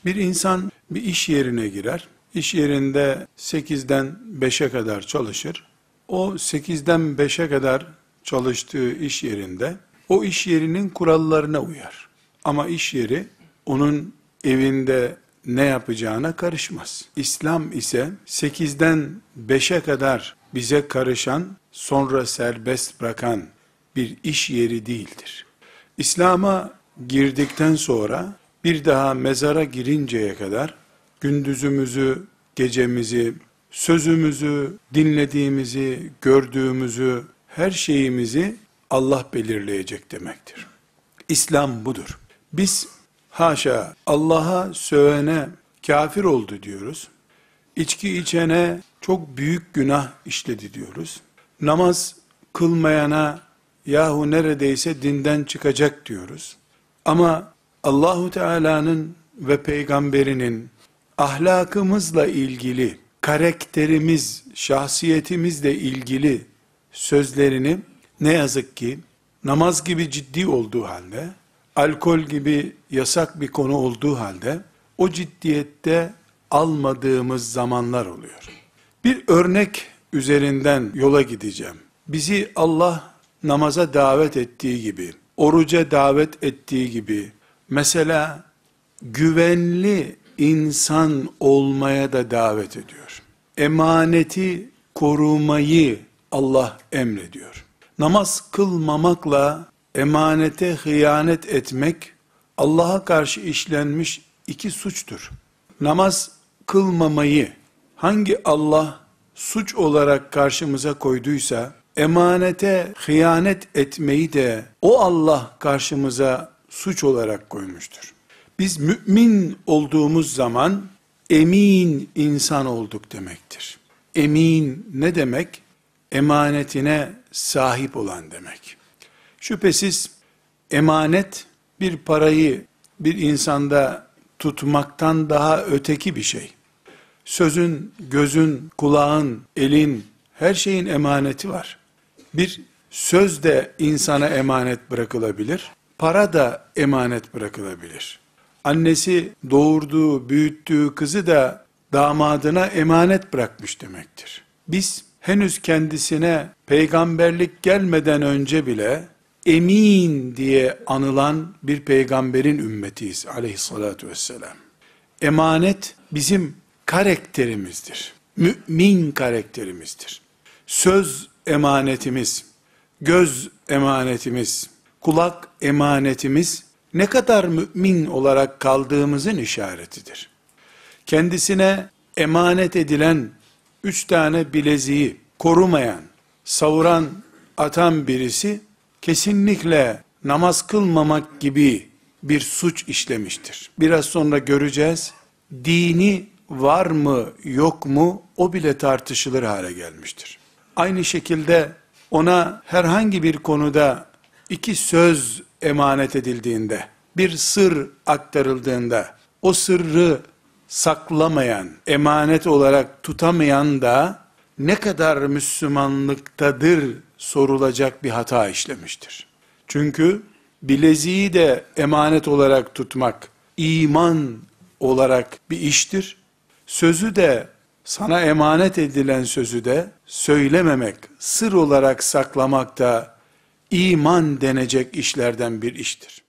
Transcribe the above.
Bir insan bir iş yerine girer. İş yerinde 8'den 5'e kadar çalışır. O 8'den 5'e kadar çalıştığı iş yerinde o iş yerinin kurallarına uyar. Ama iş yeri onun evinde ne yapacağına karışmaz. İslam ise 8'den 5'e kadar bize karışan, sonra serbest bırakan bir iş yeri değildir. İslam'a girdikten sonra bir daha mezara girinceye kadar gündüzümüzü, gecemizi, sözümüzü, dinlediğimizi, gördüğümüzü, her şeyimizi Allah belirleyecek demektir. İslam budur. Biz haşa Allah'a sövene kafir oldu diyoruz. İçki içene çok büyük günah işledi diyoruz. Namaz kılmayana yahu neredeyse dinden çıkacak diyoruz. Ama Allahu Teala'nın ve peygamberinin ahlakımızla ilgili, karakterimiz, şahsiyetimizle ilgili sözlerini ne yazık ki namaz gibi ciddi olduğu halde, alkol gibi yasak bir konu olduğu halde o ciddiyette almadığımız zamanlar oluyor. Bir örnek üzerinden yola gideceğim. Bizi Allah namaza davet ettiği gibi, oruca davet ettiği gibi, mesela güvenli insan olmaya da davet ediyor. Emaneti korumayı Allah emrediyor. Namaz kılmamakla emanete hıyanet etmek Allah'a karşı işlenmiş iki suçtur. Namaz kılmamayı hangi Allah suç olarak karşımıza koyduysa, emanete hıyanet etmeyi de o Allah karşımıza suç olarak koymuştur. Biz mümin olduğumuz zaman emin insan olduk demektir. Emin ne demek? Emanetine sahip olan demek. Şüphesiz emanet bir parayı bir insanda tutmaktan daha öteki bir şey. Sözün, gözün, kulağın, elin, her şeyin emaneti var. Bir söz de insana emanet bırakılabilir, para da emanet bırakılabilir. Annesi doğurduğu, büyüttüğü kızı da damadına emanet bırakmış demektir. Biz henüz kendisine peygamberlik gelmeden önce bile emin diye anılan bir peygamberin ümmetiyiz aleyhissalatü vesselam. Emanet bizim karakterimizdir. Mümin karakterimizdir. Söz emanetimiz, göz emanetimiz, kulak emanetimiz ne kadar mümin olarak kaldığımızın işaretidir. Kendisine emanet edilen 3 tane bileziği korumayan, savuran, atan birisi kesinlikle namaz kılmamak gibi bir suç işlemiştir. Biraz sonra göreceğiz. Dini var mı yok mu o bile tartışılır hale gelmiştir. Aynı şekilde ona herhangi bir konuda 2 söz emanet edildiğinde, bir sır aktarıldığında, o sırrı saklamayan, emanet olarak tutamayan da ne kadar Müslümanlıktadır sorulacak bir hata işlemiştir. Çünkü bileziği de emanet olarak tutmak, iman olarak bir iştir. Sözü de, sana emanet edilen sözü de söylememek, sır olarak saklamak da iman denecek işlerden bir iştir.